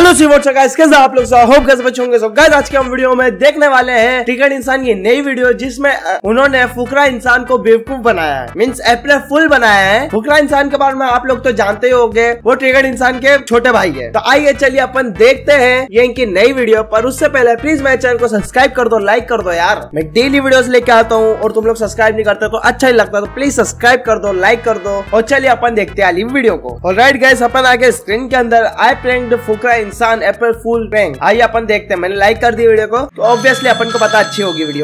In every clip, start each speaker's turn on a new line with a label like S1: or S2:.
S1: Hello see what's up guys, कैसे आप लोग होप कैसे बच्चे होंगे सब गाइस। आज के हम वीडियो में देखने वाले हैं ट्रिगर्ड इंसान की नई वीडियो, जिसमें उन्होंने फुकरा इंसान को बेवकूफ बनाया है, मींस अप्रैल फुल बनाया है। फुकरा इंसान के बारे में आप लोग तो जानते ही होंगे, वो ट्रिगर्ड इंसान के छोटे भाई है। तो आइए चलिए अपन देखते हैं ये इनकी नई वीडियो। पर उससे पहले प्लीज मेरे चैनल को सब्सक्राइब कर दो, लाइक कर दो यार। मैं डेली वीडियोस लेके आता हूँ और तुम लोग सब्सक्राइब नहीं करते तो अच्छा ही लगता, तो प्लीज सब्सक्राइब कर दो, लाइक कर दो। और चलिए अपन देखते हैं वीडियो को। ऑलराइट गाइस, अपन आगे स्क्रीन के अंदर आई प्रैंक्ड फुकरा इंसान अप्रैल फुल प्रैंक। आइए अपन देखते हैं। मैंने लाइक कर दी वीडियो को, तो ऑब्वियसली अपन को पता अच्छी होगी वीडियो।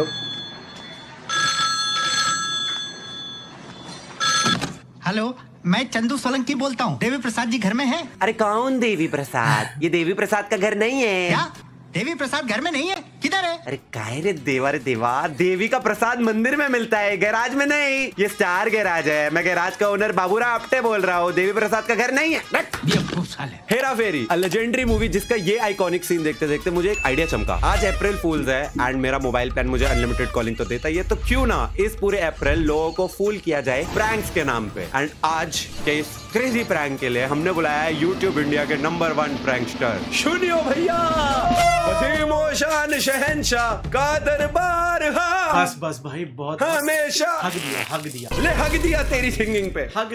S2: हेलो, मैं चंदू सोलंकी बोलता हूँ। देवी प्रसाद जी घर में हैं?
S3: अरे कौन देवी प्रसाद? ये देवी प्रसाद का घर नहीं है।
S2: क्या देवी प्रसाद घर में नहीं है? किधर है?
S3: अरे काहे रे देवा, रे देवा, देवी का प्रसाद मंदिर में मिलता है, गैराज में नहीं। ये स्टार गैराज है। मैं गैराज का ओनर बाबूराव आपटे बोल रहा हूँ। देवी प्रसाद का घर नहीं है। हेरा फेरी, लेजेंडरी मूवी, जिसका ये आइकॉनिक सीन देखते देखते मुझे एक आइडिया चमका। आज अप्रैल फूल्स है एंड मेरा मोबाइल प्लान मुझे अनलिमिटेड कॉलिंग तो देता ही है, तो क्यों ना इस पूरे अप्रैल लोगों को फूल किया जाए प्रैंक्स के नाम पे। एंड आज के इस क्रेजी प्रैंक के लिए हमने बुलाया है यूट्यूब इंडिया के नंबर 1 प्रैंकस्टर। सुनियो भैया, शहंशाह का दरबार। हाँ
S1: बस बस भाई, बहुत
S3: हमेशा
S1: हक दिया
S3: ले हक दिया तेरी सिंगिंग पे।
S1: हक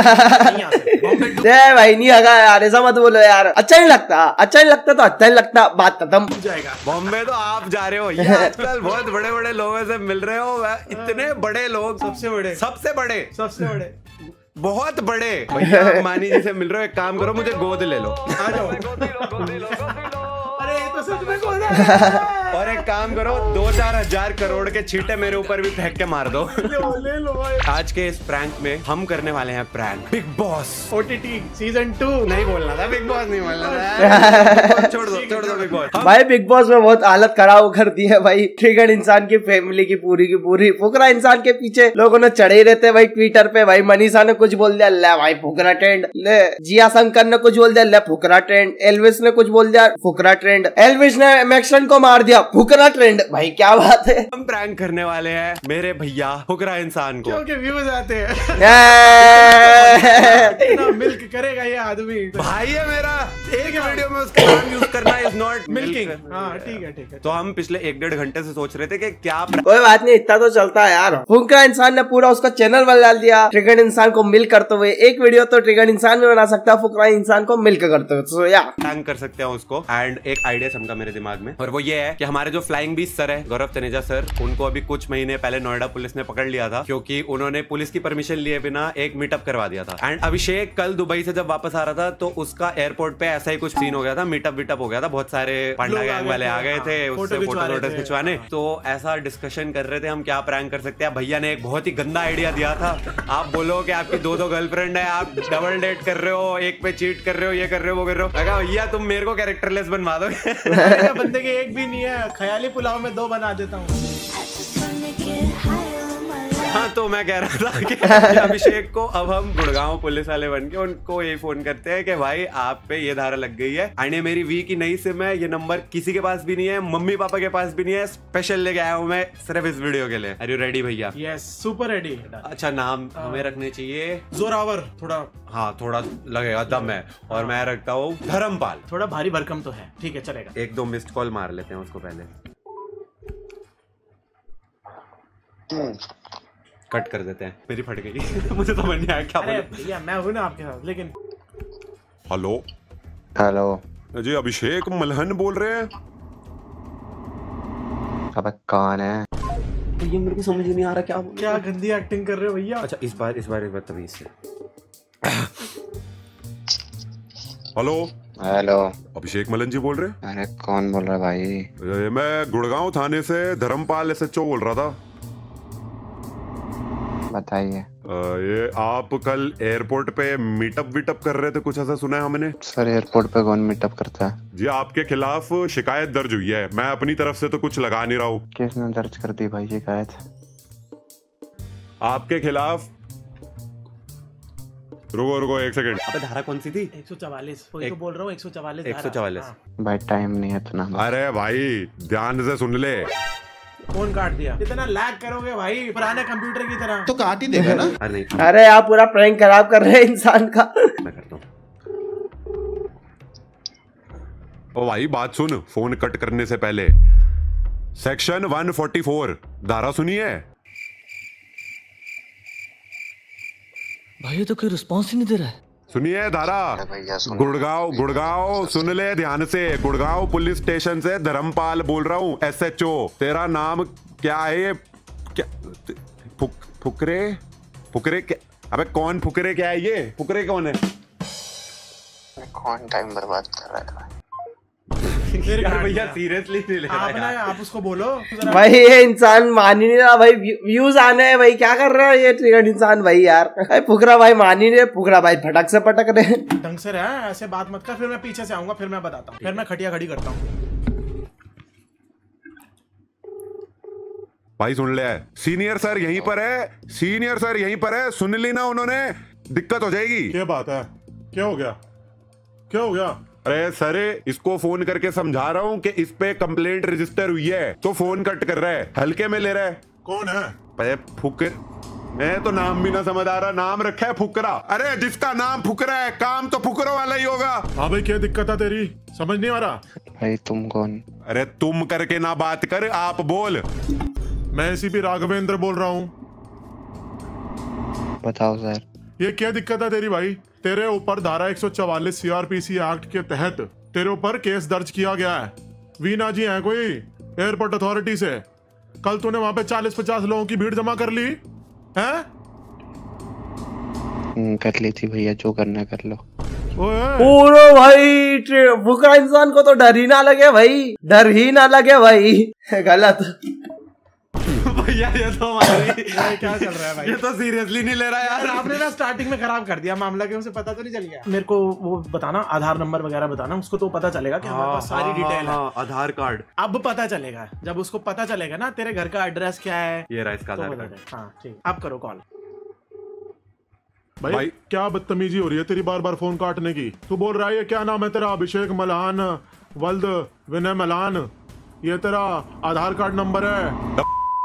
S1: दिया भाई, नहीं हगा यार, ऐसा मत बोलो यार। अच्छा नहीं लगता, अच्छा नहीं लगता तो अच्छा नहीं लगता, बात खत्म हो जाएगा।
S3: बॉम्बे तो आप जा रहे हो ये आजकल बहुत बड़े बड़े लोगों से मिल रहे हो। इतने बड़े लोग, सबसे बड़े बहुत बड़े भैया अंबानी जी से मिल रहे हो। एक काम करो, मुझे गोद ले लो। आ जाओ।
S1: अरे तो सच में कौन है?
S3: और एक काम करो, 2-4 हजार करोड़ के छींटे मेरे ऊपर भी फेंक के मार दो।
S1: ले लो भाई।
S3: आज के इस प्रैंक में हम करने वाले हैं prank big boss
S1: OTT season 2
S3: नहीं बोलना था, बिग बॉस नहीं बोलना था। छोड़ दो बिग बॉस।
S1: भाई बिग बॉस में बहुत हालत खराब कर दी है भाई। ट्रिगर्ड इंसान की फैमिली की पूरी फुकरा इंसान के पीछे लोगों ने चढ़े रहते भाई ट्विटर पे। भाई मनीषा ने कुछ बोल दिया, ले भाई फुकरा ट्रेंड। ले जिया शंकर ने कुछ बोल दिया, ले फुकरा ट्रेंड। एल्विस ने कुछ बोल दिया, फुकरा ट्रेंड। एल्विस ने मैक्सन को मार दिया, फुकरा ट्रेंड। भाई क्या बात है।
S3: हम प्रैंक करने वाले हैं मेरे भैया फुकरा इंसान को।
S1: क्योंकि व्यूज आते हैं। इतना मिल्क करेगा ये आदमी।
S3: भाई है मेरा, एक वीडियो में उसका नाम यूज करना इज नॉट
S1: मिल्किंग। हाँ ठीक है।
S3: तो हम पिछले 1-1.5 घंटे से सोच रहे थे कि क्या
S1: कोई बात नहीं, इतना तो चलता है यार। फुकरा इंसान ने पूरा उसका चैनल बना दिया ट्रिगर्ड इंसान को मिल करते हुए। एक वीडियो तो ट्रिगर्ड इंसान भी बना सकता है फुकरा इंसान को मिल करते हुए, तो या
S3: प्रैंक कर सकते हैं उसको। एंड एक आइडिया चमका मेरे दिमाग में, और वो ये है कि हमारे जो फ्लाइंग बीस्ट सर है गौरव तनेजा सर, उनको अभी कुछ महीने पहले नोएडा पुलिस ने पकड़ लिया था, क्योंकि उन्होंने पुलिस की परमिशन लिए बिना एक मीटअप करवा दिया था। एंड अभिषेक कल दुबई से जब वापस आ रहा था तो उसका एयरपोर्ट पे ऐसा ही कुछ सीन हो गया था, मीटअप हो गया था। बहुत सारे पांडा गैंग वाले आ गए थे उससे फोटो खिंचवाने। तो ऐसा डिस्कशन कर रहे थे हम क्या प्रैंक कर सकते हैं। भैया ने एक बहुत ही गंदा आइडिया दिया था। आप बोलो कि आपकी 2 गर्लफ्रेंड है, आप डबल डेट कर रहे हो, एक पे चीट कर रहे हो, ये कर रहे हो, वो कर रहे हो। लगा भैया तुम मेरे को कैरेक्टरलेस बनवा दो।
S1: बंदे के एक भी नहीं है, ख्याली पुलाव में 2 बना देता हूँ।
S3: हाँ, तो मैं कह रहा था कि अभिषेक को अब हम गुड़गांव पुलिस वाले बन के उनको ये फोन करते हैं कि भाई आप पे ये धारा लग गई है एंड ये मेरी वी की नई सिम है, ये नंबर किसी के पास भी नहीं है, मम्मी पापा के पास भी नहीं है, स्पेशल लेके आया हूँ मैं सिर्फ इस वीडियो के लिए। आर यू रेडी भैया?
S1: Yes, super ready.
S3: अच्छा, नाम हमें रखने चाहिए
S1: जोरावर, थोड़ा
S3: हाँ थोड़ा लगेगा, दम है। और मैं रखता हूँ धर्मपाल।
S1: थोड़ा भारी भरकम तो है, ठीक है चलेगा।
S3: 1-2 मिस्ड कॉल मार लेते हैं उसको पहले, कट कर देते हैं। मेरी फट गई। मुझे समझ नहीं आया क्या बोलूं।
S1: भैया मैं हूं ना आपके साथ, लेकिन
S4: हेलो
S5: जी, अभिषेक मलहन बोल रहे हैं?
S4: अबे कौन है?
S3: तो ये मेरे को समझ नहीं आ रहा
S1: क्या गंदी एक्टिंग कर रहे हो भैया।
S3: अच्छा, इस बार तमीज से।
S5: हेलो, अभिषेक मलन जी बोल रहे हैं?
S4: अरे कौन बोल रहा है भाई?
S5: मैं गुड़गांव थाने से धर्मपाल SHO बोल रहा था।
S4: बताइए।
S5: ये आप कल एयरपोर्ट पे मीटअप कर रहे थे, कुछ ऐसा सुना है हमने।
S4: सर एयरपोर्ट पे कौन मीटअप करता है?
S5: जी, आपके खिलाफ शिकायत दर्ज हुई है। मैं अपनी तरफ से तो कुछ लगा नहीं रहा हूँ।
S4: किसने दर्ज कर दी भाई शिकायत?
S5: आपके खिलाफ। रुको 1 सेकंड।
S3: अबे धारा कौन सी थी?
S1: 144। वही तो बोल रहा हूँ, 144।
S3: 144।
S4: भाई टाइम नहीं है इतना।
S5: अरे भाई ध्यान से सुन ले।
S1: फोन काट दिया। इतना लैग करोगे भाई पुराने कंप्यूटर की तरह
S2: तो काट ही देगा ना।
S1: अरे आप पूरा प्रैंक खराब कर रहे हैं इंसान का।
S3: मैं करता हूँ।
S5: ओ भाई बात सुन, फोन कट करने से पहले सेक्शन 144 धारा सुनिए।
S6: भाई ये तो कोई रिस्पॉन्स ही नहीं दे रहा है।
S5: सुनिए धारा,
S4: भैया सुनो।
S5: गुड़गांव सुन ले ध्यान से। गुड़गांव पुलिस स्टेशन से धर्मपाल बोल रहा हूँ, SHO। तेरा नाम क्या है? ये क्या फुकरे क्या? अबे कौन फुकरे? क्या है ये फुकरे? कौन है?
S4: कौन टाइम बर्बाद कर रहा है?
S3: भैया सीरियसली नहीं ले रहा यार।
S7: आप उसको बोलो
S1: भाई ये इंसान मान ही नहीं रहा भाई, व्यूज आने हैं भाई, क्या कर रहा है ये ट्रिगर्ड इंसान भाई यार। भाई फुकरा भाई मान ही नहीं रहे, फुकरा भाई फटक से पटक रहे।
S7: ढंग से रहा, ऐसे बात मत कर, फिर मैं पीछे से आऊंगा, फिर मैं बताता हूँ, फिर मैं खटिया खड़ी करता हूँ।
S5: भाई सुन ले, सीनियर सर यहीं पर है, सीनियर सर यहीं पर है, सुन ली ना उन्होंने, दिक्कत हो जाएगी।
S8: क्या बात है? क्या हो गया? क्या हो गया?
S5: अरे सर इसको फोन करके समझा रहा हूँ कि इस पे कंप्लेंट रजिस्टर हुई है, तो फोन कट कर रहा है, हल्के में ले रहा है।
S8: कौन है?
S5: अरे फुकर, मैं तो नाम भी ना समझ आ रहा, नाम रखा है फुकरा। अरे जिसका नाम फुकरा है काम तो फुकरों वाला ही होगा।
S8: हाँ भाई क्या दिक्कत है तेरी? समझ नहीं आ रहा।
S4: भाई तुम कौन?
S5: अरे तुम करके ना बात कर, आप बोल।
S8: मैं ACP राघवेंद्र बोल रहा हूँ।
S4: बताओ सर।
S8: ये क्या दिक्कत है तेरी भाई? तेरे ऊपर धारा 144 CRPC एक्ट के तहत तेरे ऊपर केस दर्ज किया गया है। वीना जी हैं कोई एयरपोर्ट अथॉरिटी से। कल तूने वहां पे 40-50 लोगों की भीड़ जमा कर ली है?
S4: कर ली थी भैया, जो करना कर लो।
S1: पूरा भाई फुकरा इंसान को तो डर ही ना लगे भाई, डर ही ना लगे भाई। गलत
S3: भैया ये तो हमारी
S7: क्या चल रहा है भाई?
S3: ये तो सीरियसली नहीं ले रहा यार।
S7: आपने ना स्टार्टिंग में खराब कर दिया मामला, कि उसे पता तो नहीं चल गया। मेरे को वो बताना, आधार नंबर वगैरह बताना, उसको तो पता चलेगा कि हमारे पास सारी डिटेल है।
S3: आधार कार्ड
S7: अब पता चलेगा, जब उसको पता चलेगा ना तेरे घर का एड्रेस क्या है।
S3: ये रहा इसका
S7: तो
S3: आधार
S7: बता
S3: कार्ड।
S7: दे। हाँ ठीक, अब करो कॉल।
S8: भाई क्या बदतमीजी हो रही है तेरी बार बार फोन काटने की? तू बोल रहा है ये क्या नाम है तेरा? अभिषेक मलान वल्द विनय मलान, ये तेरा आधार कार्ड नंबर है।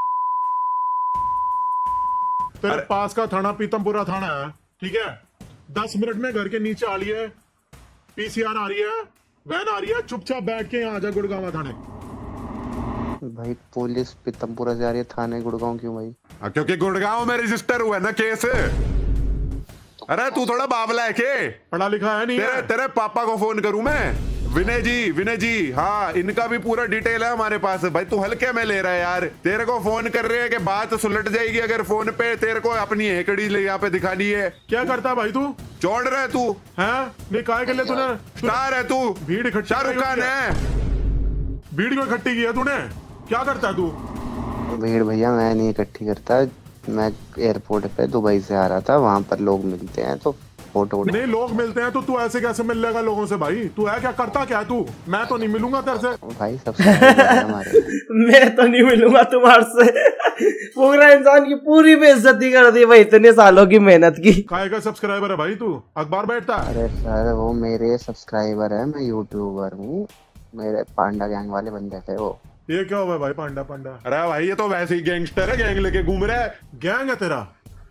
S8: तेरे पास का थाना पीतमपुरा थाना है, ठीक है? 10 मिनट में घर के नीचे आ रही है, PCR आ रही है, वैन आ रही है, चुपचाप बैठ के यहाँ आ जा गुड़गांव थाने।
S4: भाई पुलिस पीतमपुरा से आ रही है, थाने गुड़गांव क्यों भाई?
S5: क्योंकि गुड़गांव में रजिस्टर हुआ है ना केस। अरे तू थोड़ा बावला है के?
S8: पढ़ा लिखा है नहीं है?
S5: तेरे पापा को फोन करूं मैं? विनय जी हाँ, इनका भी पूरा डिटेल है हमारे पास। भाई तू हल्के में ले रहा है यार, तेरे को फोन कर रहे हैं कि बात सुलट जाएगी अगर फोन पे तेरे को अपनी हेकड़ी यहाँ पे दिखानी है।
S8: क्या करता भाई तू?
S5: चौड़ रहा है तू
S8: हैं? नहीं काय के लिए तूने?
S5: स्टार है तू,
S8: भीड़ इकट्ठी
S5: शाहरुख खान है।
S8: भीड़ क्यों इकट्ठी की है तूने? क्या करता है तू?
S4: भीड़ भैया मैं नहीं इकट्ठी करता, मैं एयरपोर्ट पे दुबई से आ रहा था, वहाँ पर लोग मिलते हैं तो फोटो।
S8: नहीं लोग मिलते हैं तो तू ऐसे कैसे मिल लेगा लोगों से भाई? तू है क्या, करता क्या है तू? मैं तो नहीं मिलूंगा तेरे से
S4: भाई। हमारे
S1: मैं तो नहीं मिलूंगा तुम्हारे से। फुकरा इंसान की पूरी बेइज्जती कर दी भाई, इतने सालों की मेहनत की।
S8: काय का सब्सक्राइबर है भाई तू? अखबार बैठता है?
S4: अरे सर वो मेरे सब्सक्राइबर है, मैं यूट्यूबर हूँ, मेरे पांडा गैंग वाले बंदे थे वो।
S8: ये क्या हुआ भाई पांडा?
S5: अरे भाई ये तो वैसे ही गैंगस्टर है, गैंग लेके घूम रहा है।
S8: गैंग है तेरा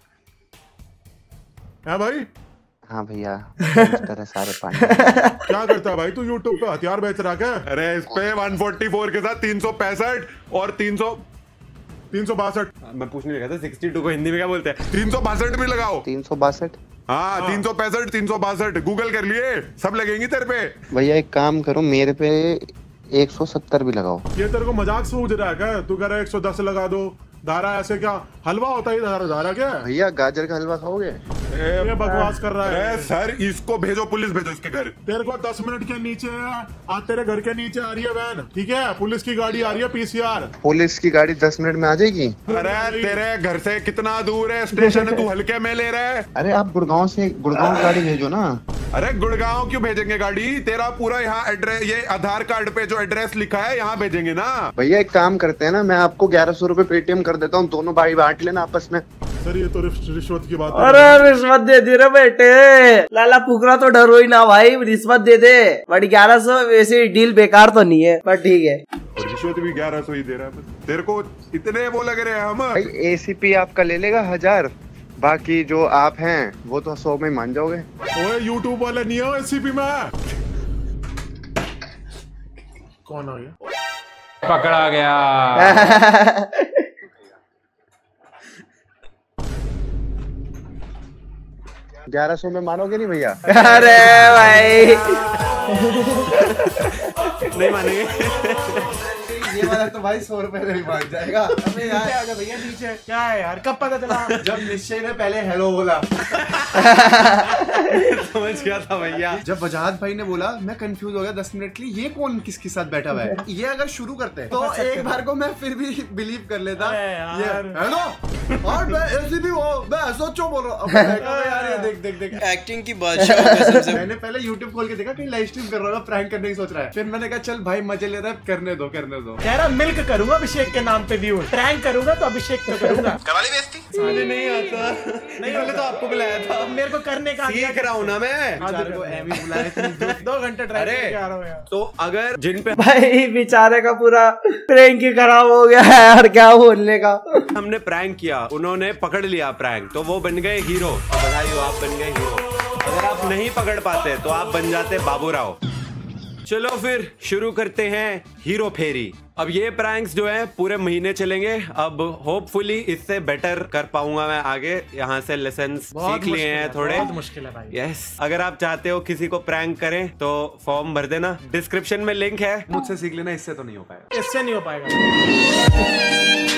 S8: है भाई?
S4: हाँ भैया गैंगस्टर है सारे पांडा।
S8: क्या करता है भाई तू? यूट्यूब पे हथियार बेच रहा क्या?
S5: अरे इस पे 144 के साथ 365 और 362।
S3: मैं पूछने लगा था 62 को हिंदी में क्या बोलते हैं?
S5: 362 भी लगाओ।
S4: 362?
S5: हाँ 365 362 गूगल कर लिए, सब लगेंगी तेरे पे।
S4: भैया एक काम करो, मेरे पे 170 भी लगाओ।
S8: ये तेरे को मजाक सूझ रहा है क्या? तू कह रहा है 110 लगा दो। धारा ऐसे क्या हलवा होता है? धारा क्या?
S4: भैया गाजर का हलवा खाओगे?
S8: ये बकवास कर रहा है।
S5: अरे सर इसको भेजो, पुलिस भेजो इसके घर।
S8: तेरे को 10 मिनट के नीचे आज तेरे घर के नीचे आ रही है वैन, ठीक है? पुलिस की गाड़ी आ रही है, PCR।
S4: पुलिस की गाड़ी 10 मिनट में आ जाएगी?
S5: अरे तेरे घर से कितना दूर है स्टेशन? तू हल्के में ले रहा है।
S4: अरे आप गुड़गांव गाड़ी भेजो ना।
S5: अरे गुड़गांव क्यों भेजेंगे गाड़ी? तेरा पूरा यहाँ एड्रेस, ये आधार कार्ड पे जो एड्रेस लिखा है यहाँ भेजेंगे ना।
S4: भैया एक काम करते हैं ना, मैं आपको 1100 रुपए पेटीएम कर देता हूँ, दोनों भाई बांट लेना आपस में।
S8: सर ये तो रिश्वत की बात है।
S1: अरे रिश्वत दे दी रे बेटे, लाला फुकरा तो डरो ही ना भाई, रिश्वत दे दे। बट 1100 वैसे डील बेकार तो नहीं है, पर ठीक है।
S5: और रिश्वत भी 1100 ही दे रहा है तेरे को, इतने वो लग रहे हैं हम।
S4: भाई ACP आपका ले लेगा 1000, बाकी जो आप हैं वो तो 100 में मान जाओगे।
S8: ओए यूट्यूब वाले नहीं हो ACP में?
S7: कौन आ गया?
S3: पकड़ा गया।
S4: 1100 में मानोगे नहीं भैया?
S1: अरे भाई
S3: नहीं मानेंगे।
S1: ये वाला तो भाई 100 रुपए में भी भाग जाएगा।
S7: अबे यार आजा भैया नीचे। क्या है यार, कब पता चला?
S1: जब निश्चय ने पहले हेलो बोला।
S3: समझ गया था भैया।
S1: जब वजाहत भाई ने बोला मैं कंफ्यूज हो गया 10 मिनट के लिए, ये कौन किसके साथ बैठा हुआ है। ये अगर शुरू करते हैं तो एक बार को मैं फिर भी बिलीव कर लेता। हेलो और मैं ऐसे भी वो मैं सोचो बोल रहा हूँ यार, ये देख देख देख एक्टिंग की बादशाह कसम से। मैंने पहले YouTube खोल के देखा कहीं लाइव स्ट्रीम कर रहा होगा, प्रैंक करने की सोच रहा है। फिर मैंने कहा चल भाई मजे ले रहा है, करने दो करने दो।
S7: कह रहा मिल्क करूंगा अभिषेक के नाम पे व्यू, प्रैंक करूंगा तो अभिषेक पे करूंगा।
S3: कवाली बेइज्जती मुझे नहीं आता। नहीं बोले तो आपको बुलाया था।
S7: मेरे को करने का
S3: सीख रहा हूँ ना मैं।
S7: को एमी बुलाया 2 घंटे ट्राई करके आ रहा हूँ यार।
S3: तो अगर जिन पे
S1: भाई बेचारे का पूरा प्रैंक ही खराब हो गया है यार, क्या बोलने का।
S3: हमने प्रैंक किया, उन्होंने पकड़ लिया प्रैंक, तो वो बन गए हीरो। और बधाई हो, आप बन गए हीरो। अगर आप नहीं पकड़ पाते तो आप बन जाते बाबूराव। चलो फिर शुरू करते हैं हीरो फेरी। अब ये प्रैंक्स जो है पूरे महीने चलेंगे। अब होपफुली इससे बेटर कर पाऊंगा मैं आगे। यहाँ से लेसन्स सीख लिए हैं थोड़े।
S7: बहुत मुश्किल है भाई।
S3: यस, अगर आप चाहते हो किसी को प्रैंक करें तो फॉर्म भर देना, डिस्क्रिप्शन में लिंक है। मुझसे सीख लेना, इससे तो नहीं हो पाएगा।
S7: इससे नहीं हो पाएगा।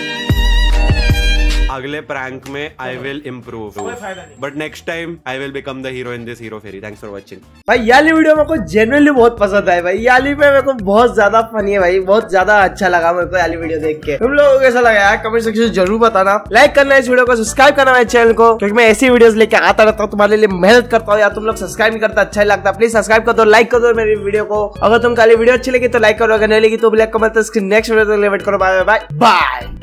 S3: अगले प्रैंक में आई विल इम्प्रूव,
S7: कोई फायदा नहीं।
S3: But next time I will become the hero in this hero Pheri. Thanks for watching.
S1: भाई ये वाली वीडियो मेरे को जेन्युइनली बहुत पसंद आई भाई। ये वाली में मेरे को बहुत ज्यादा फनी है भाई, बहुत ज्यादा अच्छा लगा मेरे को ये वाली वीडियो देख के। तुम लोगों को कैसा लगा यार कमेंट सेक्शन में जरूर बताना। लाइक करना इस वीडियो को, सब्सक्राइब करना मेरे चैनल को, क्योंकि मैं ऐसी वीडियोस लेके आता रहता हूँ, तुम्हारे लिए मेहनत करता हूँ। यार तुम लोग सब्सक्राइब नहीं करता, अच्छा नहीं लगता। प्लीज सब्सक्राइब कर दो, लाइक कर दो मेरी वीडियो को। अगर तुमको वीडियो अच्छी लगी तो लाइक करो, अगर नहीं लगी तो black comment next video wait करो। Bye bye bye.